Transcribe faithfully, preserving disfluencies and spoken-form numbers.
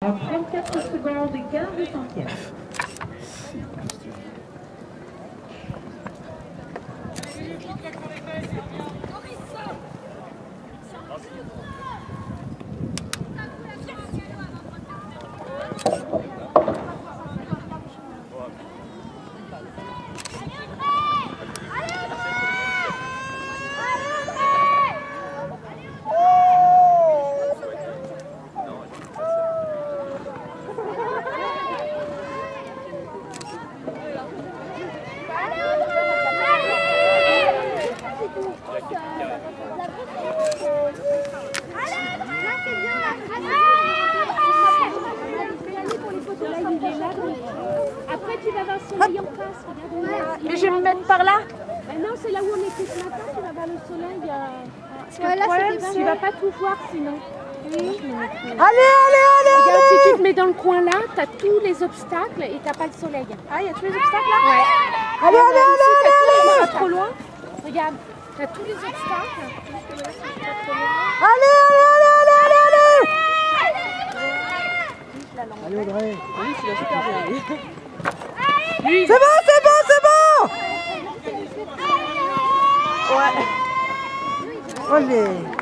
En trente-quatre secondes, quinze centièmes. Après tu vas voir le soleil en face, regarde. Mais je vais me mettre par là. Ben non, c'est là où on était ce matin, tu vas voir le soleil. Parce que Ouais, le là, problème, c'est tu vas pas tout voir sinon. Oui. Allez, allez, allez, Regarde, allez. si tu te mets dans le coin là, tu as tous les obstacles et tu n'as pas le soleil. Ah, il y a tous les obstacles là? Ouais. Allez, allez, allez, Ici, t'as tous les- allez, pas trop loin. Regarde, tu as tous les obstacles. allez, allez, allez, allez, allez. Allez, Audrey. Oui, tu l'as super bien. C'est bon, c'est bon, c'est bon. Ouais. Allez.